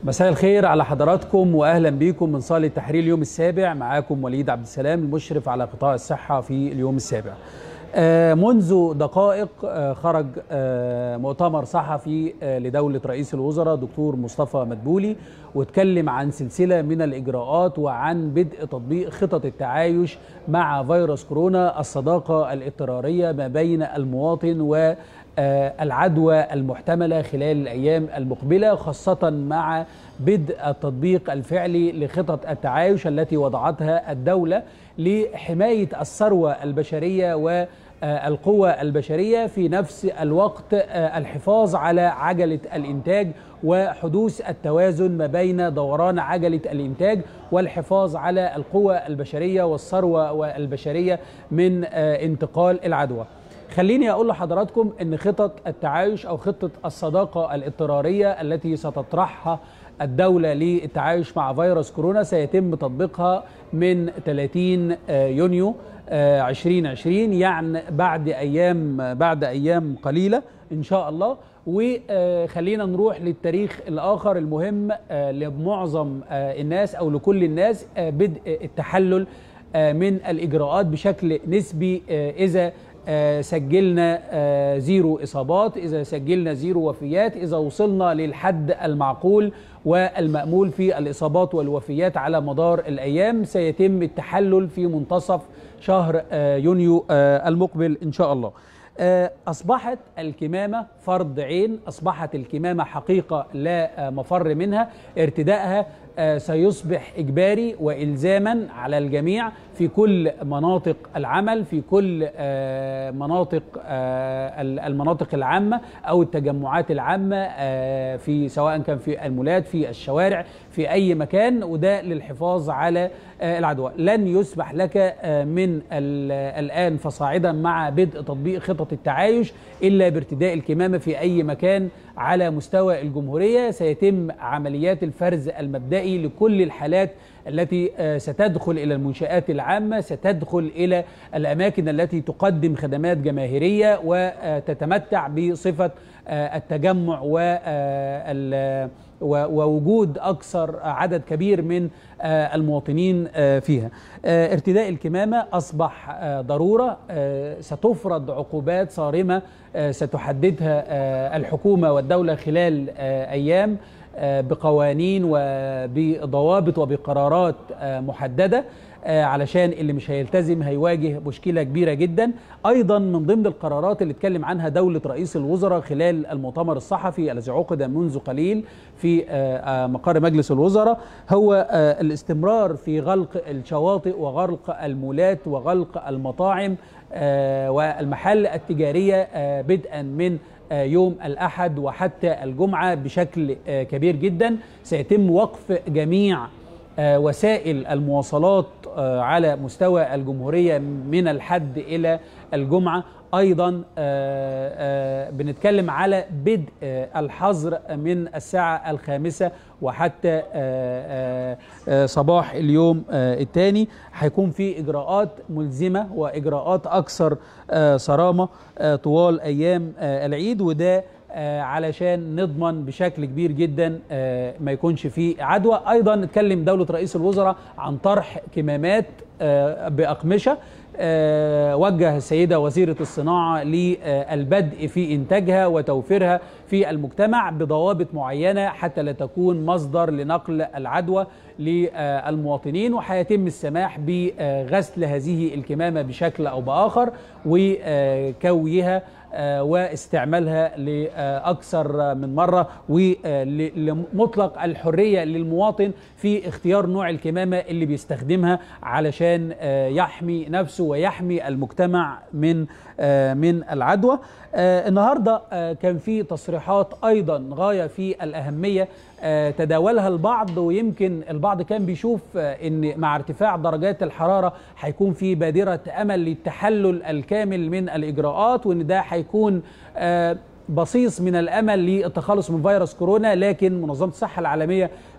مساء الخير على حضراتكم واهلا بكم من صالة تحرير اليوم السابع. معاكم وليد عبد السلام المشرف على قطاع الصحة في اليوم السابع. منذ دقائق خرج مؤتمر صحفي لدولة رئيس الوزراء دكتور مصطفى مدبولي، واتكلم عن سلسلة من الإجراءات وعن بدء تطبيق خطط التعايش مع فيروس كورونا، الصداقة الاضطرارية ما بين المواطن والعدوى المحتملة خلال الأيام المقبلة، خاصة مع بدء التطبيق الفعلي لخطط التعايش التي وضعتها الدولة لحماية الثروة البشرية والقوى البشرية، في نفس الوقت الحفاظ على عجلة الإنتاج وحدوث التوازن ما بين دوران عجلة الإنتاج والحفاظ على القوى البشرية والثروة البشرية من انتقال العدوى. خليني أقول لحضراتكم أن خطط التعايش أو خطة الصداقة الاضطرارية التي ستطرحها الدولة للتعايش مع فيروس كورونا سيتم تطبيقها من 30 يونيو 2020، يعني بعد أيام قليلة إن شاء الله. وخلينا نروح للتاريخ الآخر المهم لمعظم الناس أو لكل الناس، بدء التحلل من الإجراءات بشكل نسبي. إذا سجلنا زيرو إصابات، إذا سجلنا زيرو وفيات، إذا وصلنا للحد المعقول والمأمول في الإصابات والوفيات على مدار الأيام، سيتم التحلل في منتصف شهر يونيو المقبل إن شاء الله. أصبحت الكمامة فرض عين، أصبحت الكمامة حقيقة لا مفر منها. ارتدائها سيصبح إجباري وإلزاما على الجميع في كل مناطق العمل، في كل المناطق العامة أو التجمعات العامة، في سواء كان في المولات، في الشوارع، في أي مكان، وده للحفاظ على العدوى. لن يسمح لك من الآن فصاعدا مع بدء تطبيق خطط التعايش إلا بارتداء الكمامة في أي مكان على مستوى الجمهورية. سيتم عمليات الفرز المبدئي لكل الحالات التي ستدخل إلى المنشآت العامة، ستدخل إلى الأماكن التي تقدم خدمات جماهيرية وتتمتع بصفة التجمع ووجود أكثر عدد كبير من المواطنين فيها. ارتداء الكمامة أصبح ضرورة، ستفرض عقوبات صارمة ستحددها الحكومة والدولة خلال أيام بقوانين وبضوابط وبقرارات محددة، علشان اللي مش هيلتزم هيواجه مشكلة كبيرة جدا. أيضا من ضمن القرارات اللي اتكلم عنها دولة رئيس الوزراء خلال المؤتمر الصحفي الذي عقد منذ قليل في مقر مجلس الوزراء هو الاستمرار في غلق الشواطئ وغلق المولات وغلق المطاعم والمحال التجارية بدءا من يوم الأحد وحتى الجمعة بشكل كبير جدا. سيتم وقف جميع وسائل المواصلات على مستوى الجمهورية من الحد إلى الجمعة. أيضا بنتكلم على بدء الحظر من الساعة 5 وحتى صباح اليوم الثاني. هيكون في إجراءات ملزمة وإجراءات أكثر صرامة طوال أيام العيد، وده علشان نضمن بشكل كبير جدا ما يكونش فيه عدوى. أيضا نتكلم دولة رئيس الوزراء عن طرح كمامات بأقمشة. وجه السيدة وزيرة الصناعة للبدء في إنتاجها وتوفيرها في المجتمع بضوابط معينة حتى لا تكون مصدر لنقل العدوى للمواطنين، وحيتم السماح بغسل هذه الكمامة بشكل أو بآخر وكويها واستعمالها لأكثر من مرة، ولمطلق الحرية للمواطن في اختيار نوع الكمامة اللي بيستخدمها علشان يحمي نفسه ويحمي المجتمع من العدوى. النهاردة كان في تصريحات أيضا غاية في الأهمية تداولها البعض، ويمكن البعض كان بيشوف ان مع ارتفاع درجات الحرارة هيكون في بادرة امل للتحلل الكامل من الاجراءات، وان ده هيكون بصيص من الامل للتخلص من فيروس كورونا. لكن منظمة الصحة العالمية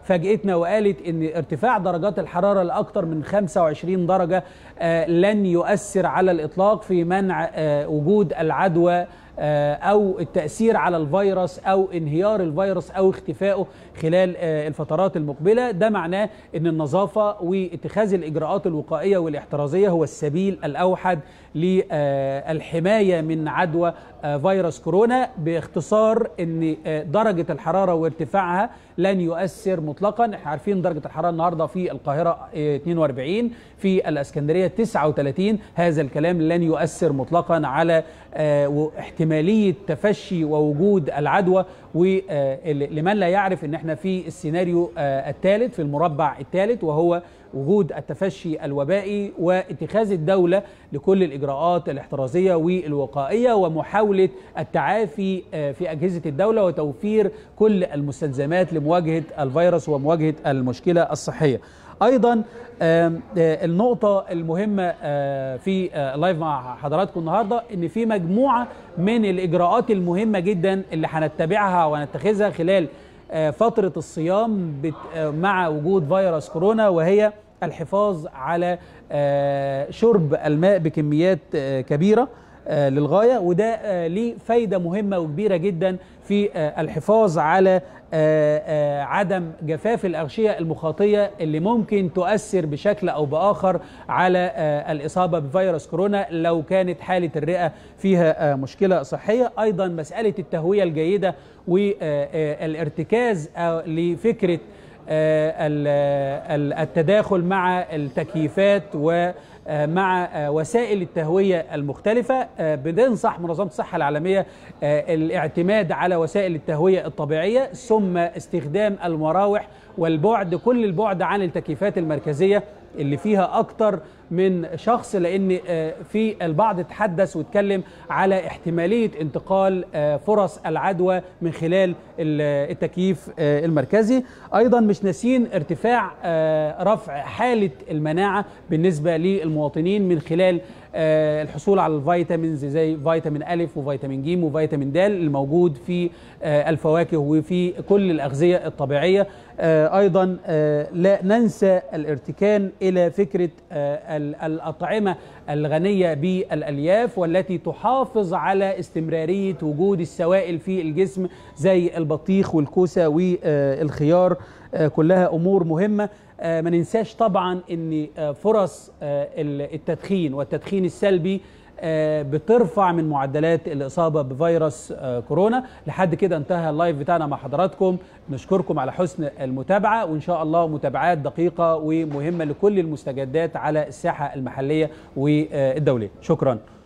فاجئتنا وقالت ان ارتفاع درجات الحراره لاكثر من 25 درجه لن يؤثر على الاطلاق في منع وجود العدوى أو التأثير على الفيروس أو انهيار الفيروس أو اختفائه خلال الفترات المقبلة. ده معناه أن النظافة واتخاذ الإجراءات الوقائية والاحترازية هو السبيل الأوحد للحماية من عدوى فيروس كورونا. باختصار أن درجة الحرارة وارتفاعها لن يؤثر مطلقا. احنا عارفين درجة الحرارة النهاردة في القاهرة 42، في الاسكندرية 39. هذا الكلام لن يؤثر مطلقا على احتمالية تفشي ووجود العدوى. ولمن لا يعرف ان احنا في السيناريو الثالث، في المربع الثالث، وهو وجود التفشي الوبائي واتخاذ الدولة لكل الإجراءات الاحترازية والوقائية ومحاولة التعافي في أجهزة الدولة وتوفير كل المستلزمات لمواجهة الفيروس ومواجهة المشكلة الصحية. أيضا النقطة المهمة في لايف مع حضراتكم النهاردة إن في مجموعة من الإجراءات المهمة جدا اللي هنتبعها ونتخذها خلال فترة الصيام مع وجود فيروس كورونا، وهي الحفاظ على شرب الماء بكميات كبيرة للغاية. وده ليه فايدة مهمة وكبيرة جدا في الحفاظ على عدم جفاف الأغشية المخاطية اللي ممكن تؤثر بشكل أو بآخر على الإصابة بفيروس كورونا لو كانت حالة الرئة فيها مشكلة صحية. أيضا مسألة التهوية الجيدة والارتكاز لفكرة التداخل مع التكييفات ومع وسائل التهوية المختلفة. بننصح منظمة الصحة العالمية الاعتماد على وسائل التهوية الطبيعية، ثم استخدام المراوح والبعد، كل البعد عن التكييفات المركزية اللي فيها أكتر من شخص، لأن في البعض تحدث واتكلم على احتمالية انتقال فرص العدوى من خلال التكييف المركزي. أيضا مش ناسين ارتفاع رفع حالة المناعة بالنسبة للمواطنين من خلال الحصول على الفيتامينز زي فيتامين أ وفيتامين ج وفيتامين د الموجود في الفواكه وفي كل الأغذية الطبيعية. أيضا لا ننسى الارتكان إلى فكرة الأطعمة الغنية بالألياف والتي تحافظ على استمرارية وجود السوائل في الجسم زي البطيخ والكوسة والخيار. كلها أمور مهمة. ما ننساش طبعا أن فرص التدخين والتدخين السلبي بترفع من معدلات الإصابة بفيروس كورونا. لحد كده انتهى اللايف بتاعنا مع حضراتكم. نشكركم على حسن المتابعة، وإن شاء الله متابعات دقيقة ومهمة لكل المستجدات على الساحة المحلية والدولية. شكرا.